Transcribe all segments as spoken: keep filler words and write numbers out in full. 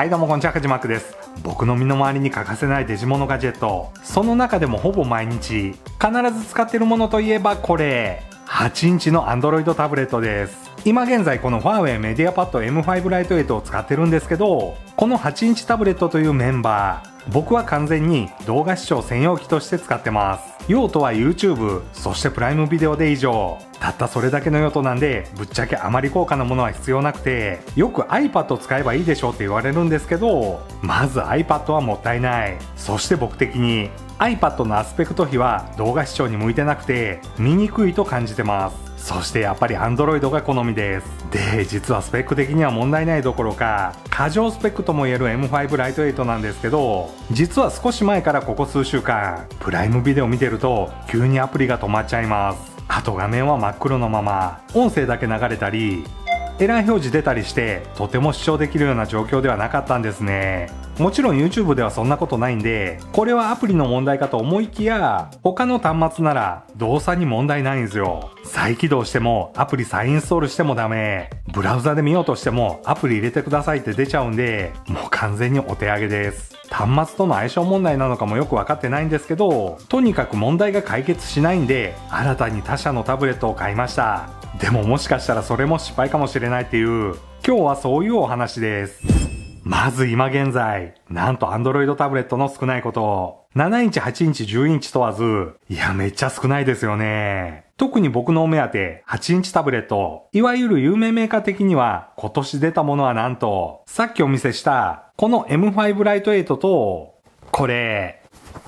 はいどうもこんにちは、かじまくです。僕の身の回りに欠かせないデジモノガジェット、その中でもほぼ毎日必ず使っているものといえばこれ、はちインチの Android タブレットです。今現在このファーウェイメディアパッド エムファイブ ライトエイトを使ってるんですけど、このはちインチタブレットというメンバー、僕は完全に動画視聴専用機として使ってます。用途は YouTube、そしてプライムビデオで以上。たったそれだけの用途なんで、ぶっちゃけあまり高価なものは必要なくて、よく iPad 使えばいいでしょうって言われるんですけど、まず iPad はもったいない。そして僕的に iPad のアスペクト比は動画視聴に向いてなくて、見にくいと感じてます。そしてやっぱり Android が好みです。で、実はスペック的には問題ないどころか、過剰スペックとも言える エムファイブ ライトエイトなんですけど、実は少し前からここ数週間、プライムビデオ見てると急にアプリが止まっちゃいます。あと画面は真っ黒のまま、音声だけ流れたり、エラー表示出たりして、とても視聴できるような状況ではなかったんですね。もちろん YouTube ではそんなことないんで、これはアプリの問題かと思いきや、他の端末なら動作に問題ないんですよ。再起動してもアプリ再インストールしてもダメ。ブラウザで見ようとしてもアプリ入れてくださいって出ちゃうんで、もう完全にお手上げです。端末との相性問題なのかもよく分かってないんですけど、とにかく問題が解決しないんで、新たに他社のタブレットを買いました。でももしかしたらそれも失敗かもしれないっていう、今日はそういうお話です。まず今現在、なんと Android タブレットの少ないこと。ななインチ、はちインチ、じゅうインチ問わず、いやめっちゃ少ないですよね。特に僕のお目当て、はちインチタブレット。いわゆる有名メーカー的には、今年出たものはなんと、さっきお見せした、この エムファイブ ライトエイトと、これ、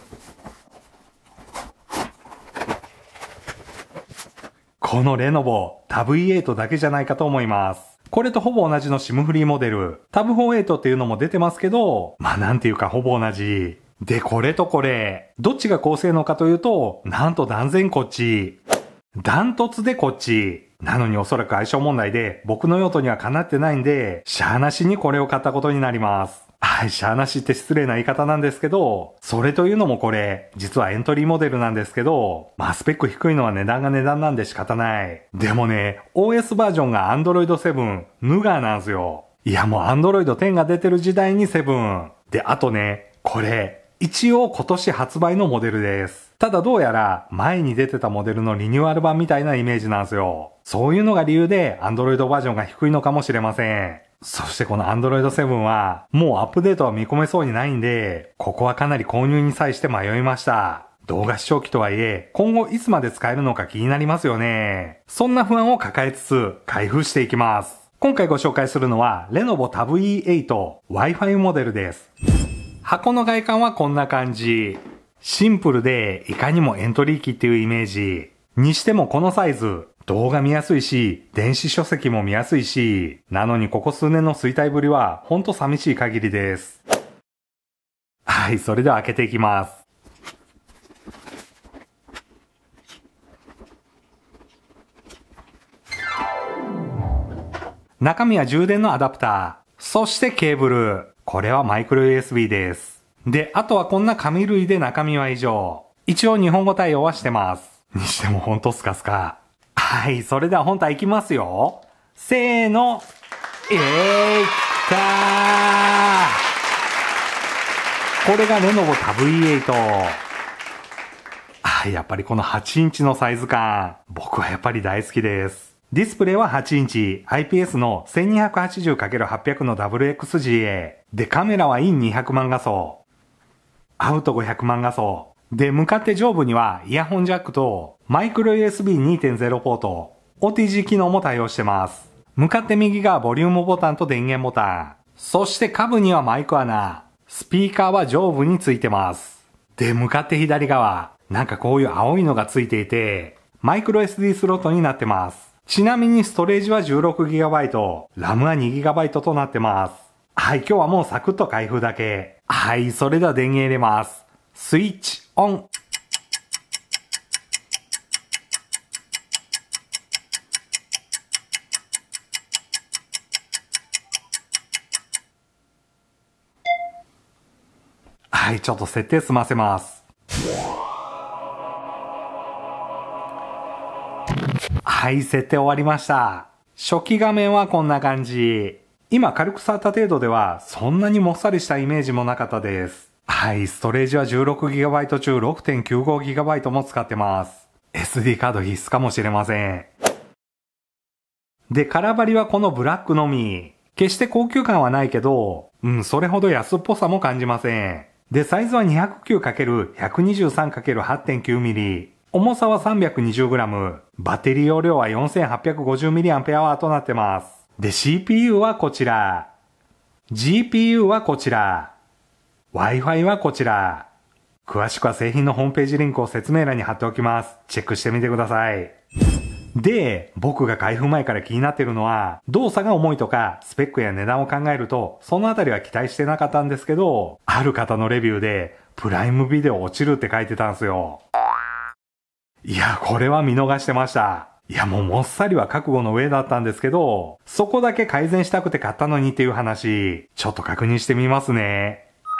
このレノボタブイーエイトだけじゃないかと思います。これとほぼ同じの SIM フリーモデル、タブフォーエイトっていうのも出てますけど、まあなんていうかほぼ同じ。で、これとこれ、どっちが高性能かというと、なんと断然こっち。ダントツでこっち。なのにおそらく相性問題で、僕の用途にはかなってないんで、しゃーなしにこれを買ったことになります。はい、しゃーなしって失礼な言い方なんですけど、それというのもこれ、実はエントリーモデルなんですけど、まあスペック低いのは値段が値段なんで仕方ない。でもね、オーエス バージョンが アンドロイドセブン、ヌガーなんすよ。いやもう アンドロイドテン が出てる時代にセブン。で、あとね、これ、一応今年発売のモデルです。ただどうやら前に出てたモデルのリニューアル版みたいなイメージなんですよ。そういうのが理由で Android バージョンが低いのかもしれません。そしてこの アンドロイドセブン はもうアップデートは見込めそうにないんで、ここはかなり購入に際して迷いました。動画視聴器とはいえ、今後いつまで使えるのか気になりますよね。そんな不安を抱えつつ開封していきます。今回ご紹介するのはレノボタブイーエイト Wi-Fi モデルです。箱の外観はこんな感じ。シンプルでいかにもエントリー機っていうイメージ。にしてもこのサイズ、動画見やすいし、電子書籍も見やすいし、なのにここ数年の衰退ぶりはほんと寂しい限りです。はい、それでは開けていきます。中身は充電のアダプター。そしてケーブル。これはマイクロ ユーエスビー です。で、あとはこんな紙類で中身は以上。一応日本語対応はしてます。にしてもほんとスカスカ。はい、それでは本体いきますよ。せーの。えーいったー。これがレノボタブイーエイト。はい、やっぱりこのはちインチのサイズ感。僕はやっぱり大好きです。ディスプレイははちインチ、アイピーエス の せんにひゃくはちじゅうかけるはっぴゃく の ダブリューエックスジーエー。で、カメラはインにひゃくまん画素。アウトごひゃくまん画素。で、向かって上部にはイヤホンジャックとマイクロ ユーエスビーにてんゼロ ポート、オーティージー 機能も対応してます。向かって右がボリュームボタンと電源ボタン。そして下部にはマイク穴。スピーカーは上部についてます。で、向かって左側、なんかこういう青いのがついていて、マイクロ エスディー スロットになってます。ちなみにストレージは じゅうろくギガバイト、ラムは にギガバイト となってます。はい、今日はもうサクッと開封だけ。はい、それでは電源入れます。スイッチオン。はい、ちょっと設定済ませます。はい、設定終わりました。初期画面はこんな感じ。 今軽く触った程度ではそんなにもっさりしたイメージもなかったです。はい、ストレージは じゅうろくギガバイト 中 ろくてんきゅうごギガバイト も使ってます。エスディー カード必須かもしれません。で、空張りはこのブラックのみ。決して高級感はないけど、うん、それほど安っぽさも感じません。で、サイズは にひゃくきゅうかけるひゃくにじゅうさんかけるはちてんきゅうミリ。重さは さんびゃくにじゅうグラム。バッテリー容量は よんせんはっぴゃくごじゅうミリアンペアワー となってます。で、シーピーユー はこちら。ジーピーユー はこちら。Wi-Fi はこちら。詳しくは製品のホームページリンクを説明欄に貼っておきます。チェックしてみてください。で、僕が開封前から気になってるのは、動作が重いとか、スペックや値段を考えると、そのあたりは期待してなかったんですけど、ある方のレビューで、プライムビデオ落ちるって書いてたんですよ。いや、これは見逃してました。いや、もうもっさりは覚悟の上だったんですけど、そこだけ改善したくて買ったのにっていう話、ちょっと確認してみますね。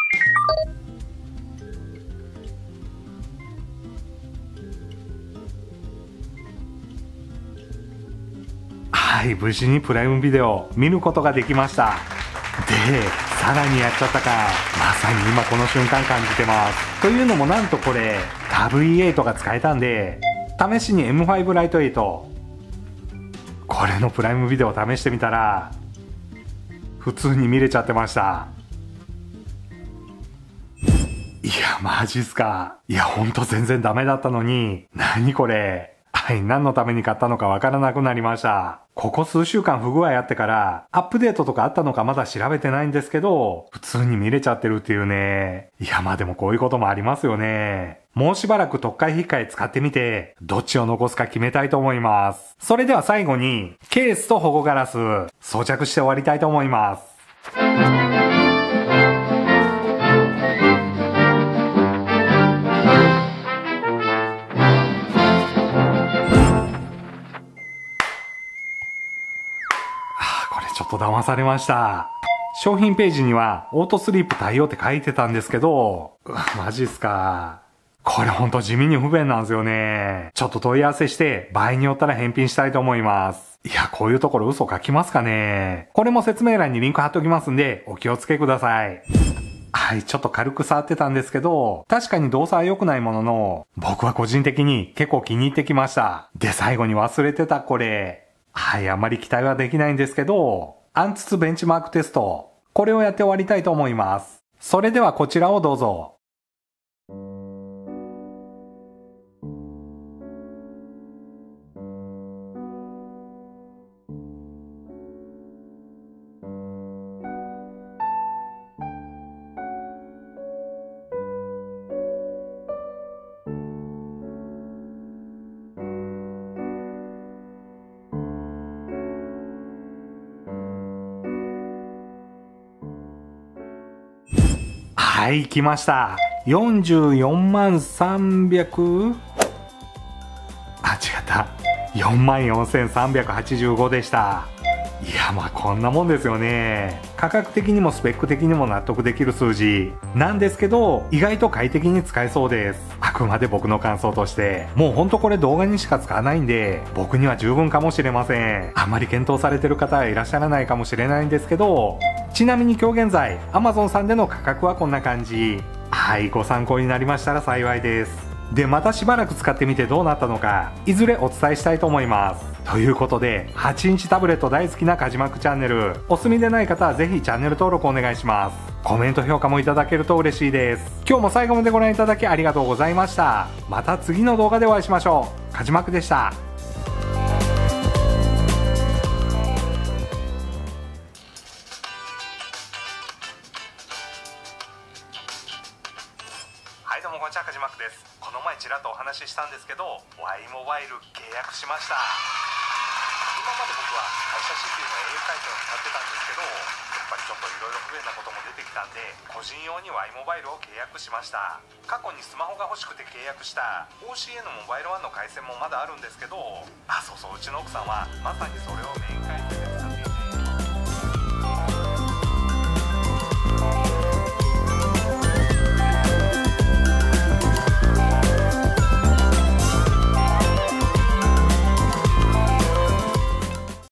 はい、無事にプライムビデオ見ることができました。で、さらにやっちゃったか。まさに今この瞬間感じてます。というのもなんとこれ、タブ イーエイト が使えたんで、試しに エムファイブ ライトエイト。これのプライムビデオを試してみたら、普通に見れちゃってました。いや、マジっすか。いや、ほんと全然ダメだったのに、何これ。はい、何のために買ったのかわからなくなりました。ここ数週間不具合あってから、アップデートとかあったのかまだ調べてないんですけど、普通に見れちゃってるっていうね。いや、まあでもこういうこともありますよね。もうしばらく特化引っかえ使ってみて、どっちを残すか決めたいと思います。それでは最後に、ケースと保護ガラス、装着して終わりたいと思います。ちょっと騙されました。商品ページにはオートスリープ対応って書いてたんですけど、うわ、マジっすか。これほんと地味に不便なんですよね。ちょっと問い合わせして場合によったら返品したいと思います。いや、こういうところ嘘書きますかね。これも説明欄にリンク貼っておきますんで、お気をつけください。はい、ちょっと軽く触ってたんですけど、確かに動作は良くないものの、僕は個人的に結構気に入ってきました。で、最後に忘れてたこれ。はい、あまり期待はできないんですけど、アンツツベンチマークテスト。これをやって終わりたいと思います。それではこちらをどうぞ。はい、来ました。よんじゅうよんまんさんびゃく？あ、違った。よんまんよんせんさんびゃくはちじゅうごでした。いや、まあこんなもんですよね。価格的にもスペック的にも納得できる数字なんですけど、意外と快適に使えそうです。あくまで僕の感想として。もうほんとこれ動画にしか使わないんで、僕には十分かもしれません。あんまり検討されてる方はいらっしゃらないかもしれないんですけど、ちなみに今日現在 Amazon さんでの価格はこんな感じ。はい、ご参考になりましたら幸いです。で、またしばらく使ってみてどうなったのか、いずれお伝えしたいと思います。ということで、はちインチタブレット大好きなかじまくチャンネル、お済みでない方はぜひチャンネル登録お願いします。コメント評価もいただけると嬉しいです。今日も最後までご覧いただきありがとうございました。また次の動画でお会いしましょう。かじまくでした。はい、どうもこんにちは、かじまくです。この前ちらっとお話ししたんですけど、ワイモバイル契約しました。今まで僕は会社 シーピーユー の エーユー 回線を使ってたんですけど、やっぱりちょっといろいろ不便なことも出てきたんで、個人用に ワイモバイルを契約しました。過去にスマホが欲しくて契約した オーシーエー のモバイルワンの回線もまだあるんですけど、あ、そうそう、うちの奥さんはまさにそれをメイン回線で使